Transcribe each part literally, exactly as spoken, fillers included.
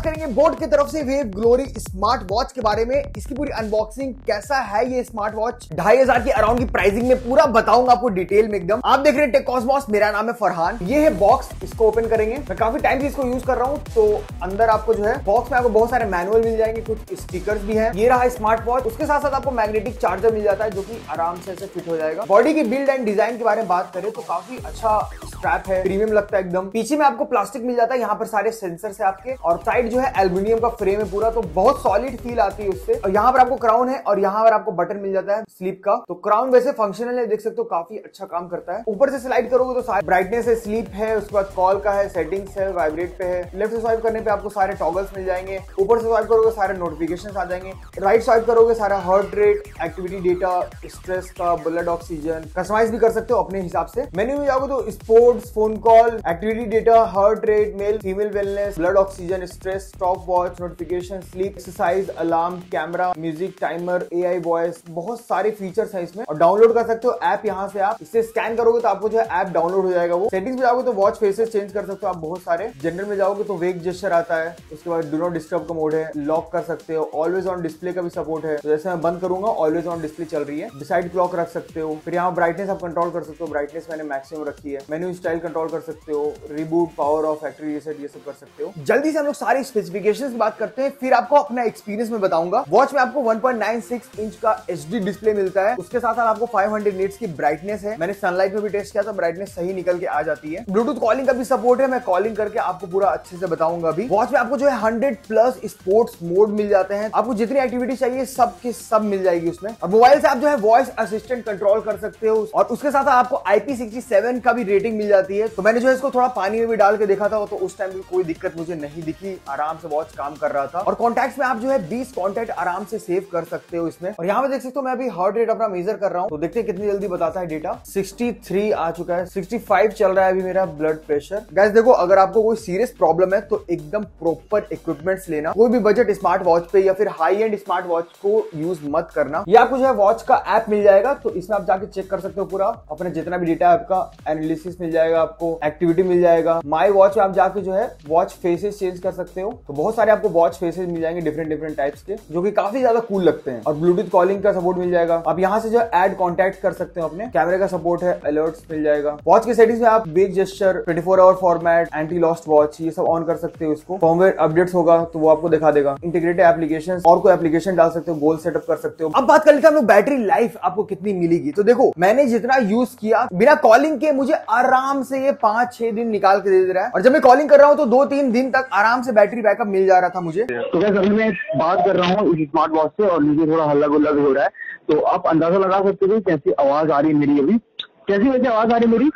करेंगे बोट की तरफ से वेव ग्लोरी स्मार्ट वॉच के बारे में। इसकी पूरी अनबॉक्सिंग, कैसा है ये स्मार्ट वॉच, ढाई हजार की अराउंड की प्राइसिंग में पूरा बताऊंगा आपको डिटेल में एकदम। आप देख रहे हैं टेक कॉस्मॉस, मेरा नाम है फरहान। ये है बॉक्स, इसको ओपन करेंगे। मैं काफी टाइम से इसको यूज कर रहा हूँ। तो अंदर आपको जो है बॉक्स में आपको बहुत सारे मैनुअल मिल जाएंगे, कुछ स्टिकर्स भी है। ये रहा स्मार्ट वॉच। उसके साथ साथ आपको मैग्नेटिक चार्जर मिल जाता है जो कि आराम से ऐसे फिट हो जाएगा। बॉडी की बिल्ड एंड डिजाइन के बारे में बात करें तो काफी अच्छा स्ट्रैप है, प्रीमियम लगता है एकदम। पीछे में आपको प्लास्टिक मिल जाता है, यहाँ पर सारे सेंसर है आपके, और साइड जो है एल्यूमिनियम का फ्रेम है पूरा, तो बहुत सॉलिड फील आती है उससे। और यहाँ पर आपको क्राउन है और यहाँ पर आपको बटन मिल जाता है स्लीप का। तो क्राउन वैसे फंक्शनल है, देख सकते हो काफी अच्छा काम करता है। ऊपर से स्लाइड करोगे तो ब्राइटनेस है, स्लीप है, उसके बाद कॉल का है, सेटिंग्स है, वाइब्रेट पे है। लेफ्ट से स्वाइप करने पे आपको सारे टॉगल्स मिल जाएंगे। ऊपर से स्वाइप करोगे सारे नोटिफिकेशन आ जाएंगे। राइट स्वाइप करोगे सारा heart rate, activity data, stress का, ब्लड ऑक्सीजन कस्टमाइज भी कर सकते हो अपने हिसाब से। मेन्यू में जाओगे तो sports, phone call, activity data, heart rate, male female wellness, blood oxygen, stress, stopwatch, notification, sleep, exercise, alarm, camera, music, timer, AI voice, बहुत सारे फीचर्स हैं इसमें। और डाउनलोड कर सकते हो ऐप, यहाँ से आप इसे स्कैन करोगे तो आपको जो है ऐप डाउनलोड हो जाएगा। वो सेटिंग्स में जाओगे तो वॉच फेसेस चेंज कर सकते हो आप बहुत सारे। जनरल में जाओगे तो वेक जेस्चर आता है। उसके बाद डू नॉट डिस्टर्ब का मोड है, लॉक कर सकते हो, ऑलवेज ऑन डिस्प्ले का भी सपोर्ट है। तो जैसे मैं बंद करूंगा ऑलवेज ऑन डिस्प्ले चल रही है। डिसाइड क्लॉक रख सकते हो। फिर यहाँ ब्राइटनेस आप कंट्रोल कर सकते हो, ब्राइटनेस मैंने मैक्सिमम रखी है। मेन्यू स्टाइल कंट्रोल कर सकते हो, reboot, power off, factory reset, ये सब कर सकते हो। जल्दी से हम लोग सारी स्पेसिफिकेशंस की बात करते हैं, फिर आपको अपना एक्सपीरियंस में बताऊंगा। वॉच में आपको one point nine six inch का एचडी डिस्प्ले मिलता है। उसके साथ साथ आपको फाइव हंड्रेड निट्स की ब्राइटनेस है। मैंने सनलाइट में भी टेस्ट किया था, ब्राइटनेस सही निकल के आ जाती है। ब्लूटूथ कॉलिंग का भी सपोर्ट है, मैं कॉलिंग करके आपको पूरा अच्छे से बताऊंगा अभी। वॉच में आपको जो है हंड्रेड प्लस स्पोर्ट्स मोड मिल जाते हैं। आपको जितनी एक्टिविटी चाहिए सब की सब मिल जाएगी उसमें। और मोबाइल से आप जो है वॉइस असिस्टेंट कंट्रोल कर सकते हो। और उसके साथ आपको आई पी सिक्सटी सेवन का भी रेटिंग मिल जाती है। तो मैंने जो है इसको थोड़ा पानी में भी डाल के देखा था, तो उस टाइम भी कोई दिक्कत मुझे नहीं दिखी, आराम से वॉच काम कर रहा था। और कॉन्टैक्ट्स में आप जो है बीस कॉन्टैक्ट आराम से सेव कर सकते हो इसमें। और यहाँ पे देख सकते हो मैं अभी हार्ट रेट अपना मेजर कर रहा हूँ, तो देखते हैं कितनी जल्दी बताता है डेटा। सिक्सटी थ्री आ चुका है, सिक्सटी फाइव चल रहा है अभी मेरा ब्लड प्रेशर। गाइस देखो, अगर आपको कोई सीरियस प्रॉब्लम है तो एकदम प्रॉपर इक्विपमेंट्स लेना। कोई भी बजट स्मार्ट वॉच पे या फिर हाई एंड स्मार्ट वॉच को यूज मत करना। ये आपको जो है वॉच का ऐप मिल जाएगा, तो इसमें आप जाके चेक कर सकते हो पूरा अपना जितना भी डेटा है आपका। एनालिसिस मिल जाएगा आपको, एक्टिविटी मिल जाएगा। माई वॉच में आप जाके जो है वॉच फेसेस चेंज कर सकते हो। तो बहुत सारे आपको वॉच फेसेस मिल जाएंगे डिफरेंट डिफरेंट टाइप्स के, जो कि काफी ज्यादा कूल लगते हैं। और ब्लूटूथ कॉलिंग का सपोर्ट मिल जाएगा। आप यहाँ से जो ऐड कॉन्टैक्ट कर सकते हो अपने। कैमरे का सपोर्ट है, अलर्ट्स मिल जाएगा। वॉच के सेटिंग्स में आप wake gesture, twenty four hour format, anti lost watch, ये सब ऑन कर सकते हो। इसको फॉर्मवेयर अपडेट्स होगा तो वो आपको दिखा देगा। इंटीग्रेटेड एप्लीकेशन, और कोई एप्लीकेशन डाल सकते हो, गोल सेटअप कर सकते हो। अब बात कर लेते हैं हम लोग बैटरी लाइफ आपको कितनी मिलेगी। तो देखो, मैंने जितना यूज किया बिना कॉलिंग के, मुझे आराम से ये पांच छह दिन निकाल के दे रहा है। और जब मैं कॉलिंग कर रहा हूँ तो दो तीन दिन तक आराम से बैटरी बैकअप मिल जा रहा था मुझे। तो क्या अभी मैं बात कर रहा हूँ इस स्मार्ट वॉच से और मुझे थोड़ा हल्ला गुल्ला भी हो रहा है, तो आप अंदाजा लगा सकते हो कैसी आवाज आ रही है मेरी। अभी कैसी वैसे आवाज आ रही है मेरी?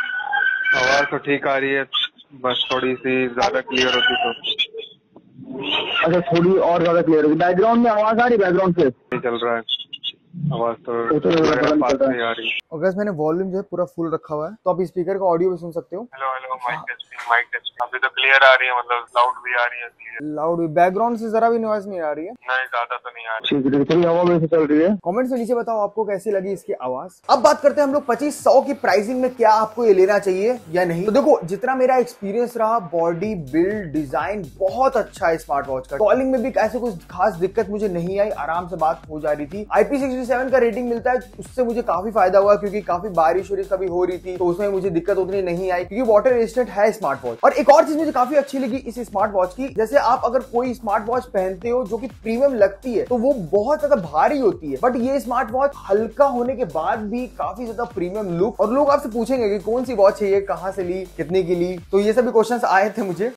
आवाज तो ठीक आ रही है, बस थोड़ी सी ज्यादा क्लियर होती तो। अच्छा, थोड़ी और ज्यादा क्लियर होगी। बैकग्राउंड में आवाज आ रही है? बैकग्राउंड से चल रहा है आवाज तो, तो, तो पास नहीं आ रही। और गाइस मैंने वॉल्यूम जो है पूरा फुल रखा हुआ है, तो आप स्पीकर का ऑडियो भी सुन सकते हो। Hello hello, mic testing, mic testing. अभी तो क्लियर आ रही है, मतलब लाउड भी आ रही है। लाउड भी, बैकग्राउंड से जरा भी नॉइज नहीं आ रही है। नहीं, ज्यादा तो नहीं आ रही। ठीक है, थोड़ी हवा में से चल रही है। कमेंट्स में नीचे बताओ आपको कैसी लगी इसकी आवाज। अब बात करते हैं हम लोग पच्चीस सौ की प्राइसिंग में, क्या आपको ये लेना चाहिए या नहीं। तो देखो, जितना मेरा एक्सपीरियंस रहा, बॉडी बिल्ड, डिजाइन बहुत अच्छा है स्मार्ट वॉच का। कॉलिंग में भी ऐसे कुछ खास दिक्कत मुझे नहीं आई, आराम से बात हो जा रही थी। आई पी सिक्सटी सेवन का रेटिंग मिलता है, उससे मुझे काफी फायदा हुआ, क्योंकि काफी बारिश वारिश कभी हो रही थी तो उसमें मुझे दिक्कत उतनी नहीं आई, क्योंकि वाटर रेजिस्टेंट है स्मार्ट वॉच। और एक और चीज मुझे काफी अच्छी लगी इस स्मार्ट वॉच की, जैसे आप अगर कोई स्मार्ट वॉच पहनते हो जो कि प्रीमियम लगती है तो वो बहुत ज्यादा भारी होती है, बट ये स्मार्ट वॉच हल्का होने के बाद भी काफी ज्यादा प्रीमियम लुक। और लोग आपसे पूछेंगे कि कौन सी वॉच है ये, कहां से ली, कितने की ली, तो ये सभी क्वेश्चंस आए थे मुझे।